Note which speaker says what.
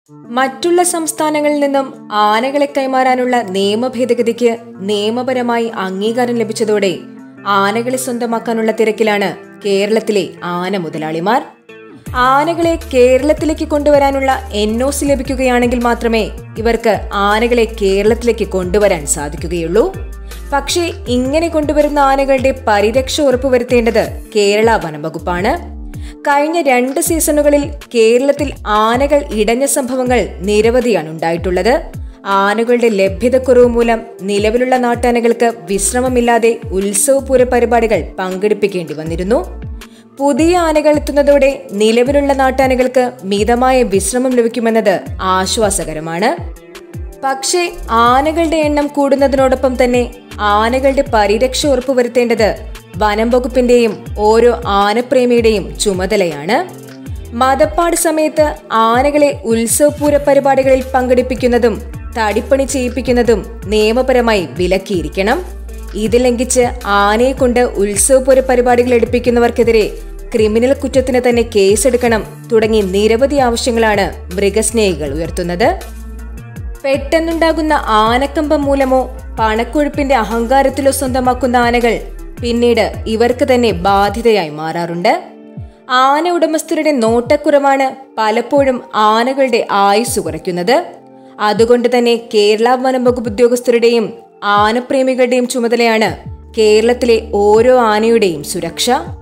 Speaker 1: മറ്റുള്ള സംസ്ഥാനങ്ങളിൽ നിന്നും ആനകളെ കൈമാറാനുള്ള നിയമ ഭേദഗതിക്ക് നിയമപരമായി അംഗീകാരം ലഭിച്ചതോടെ ആനകളെ സ്വന്തമാക്കാനുള്ള തിരക്കിലാണ് കേരളത്തിലെ ആന മുതലാളിമാർ. ആനകളെ കേരളത്തിലേക്ക് കൊണ്ടുവരാനുള്ള NOC ലഭിക്കുകയാണെങ്കിൽ മാത്രമേ ഇവർക്ക് ആനകളെ കേരളത്തിലേക്ക് കൊണ്ടുവരാൻ സാധിക്കുകയുള്ളൂ. പക്ഷേ ഇങ്ങനെ കൊണ്ടുവരുന്ന ആനകളുടെ പരിരക്ഷ ഉറപ്പുവരുത്തേണ്ടത് കേരള വനംവകുപ്പാണ്. കഴിഞ്ഞ 2 സീസണുകളിൽ കേരളത്തിൽ ആനകൾ ഇടഞ്ഞ സംഭവങ്ങൾ നിരവധിയാണ് ഉണ്ടായിട്ടുള്ളത്. ആനകളുടെ ലഭ്യതക്കുറവ് മൂലം നിലവിലുള്ള നാട്ടാനകൾക്ക് വിശ്രമമില്ലാതെ ഉത്സവപൂര പരിപാടികൾ പങ്കെടുപ്പിക്കേണ്ടി വന്നിരുന്നു. പുതിയ ആനകൾ എത്തുന്നതോടെ നിലവിലുള്ള നാട്ടാനകൾക്ക് മിതമായ വിശ്രമം ലഭിക്കുമെന്നത് ആശ്വാസകരമാണ്. പക്ഷേ ആനകളുടെ എണ്ണം കൂടുന്നതിനോടൊപ്പം തന്നെ ആനകളുടെ പരിരക്ഷ ഉറപ്പുവരുത്തേണ്ടത് വനം വകുപ്പിന്റെയും ഓരോ ആനപ്രേമിയുടെയും ചുമതലയാണ്. മതപ്പാട് സമയത്ത് ആനകളെ ഉത്സവപൂര പരിപാടികളിൽ പങ്കെടുപ്പിക്കുന്നതും തടിപ്പണി ചെയ്യിപ്പിക്കുന്നതും നിയമപരമായി വിലക്കിയിരിക്കണം. ഇത് ലംഘിച്ച് ആനയെ കൊണ്ട് ഉത്സവപൂര പരിപാടികൾ എടുപ്പിക്കുന്നവർക്കെതിരെ ക്രിമിനൽ കുറ്റത്തിന് തന്നെ കേസെടുക്കണം തുടങ്ങി നിരവധി ആവശ്യങ്ങളാണ് മൃഗസ്നേഹികൾ ഉയർത്തുന്നത്. പെട്ടെന്നുണ്ടാകുന്ന ആനക്കമ്പം മൂലമോ പണക്കൊഴുപ്പിന്റെ അഹങ്കാരത്തിലോ സ്വന്തമാക്കുന്ന ആനകൾ പിന്നീട് ഇവർക്ക് തന്നെ ബാധ്യതയായി മാറാറുണ്ട്. ആന ഉടമസ്ഥരുടെ നോട്ടക്കുറവാണ് പലപ്പോഴും ആനകളുടെ ആയുസ് കുറയ്ക്കുന്നത്. അതുകൊണ്ട് തന്നെ കേരള വനം വകുപ്പ് ഉദ്യോഗസ്ഥരുടെയും ആനപ്രേമികളുടെയും ചുമതലയാണ് കേരളത്തിലെ ഓരോ ആനയുടെയും സുരക്ഷ.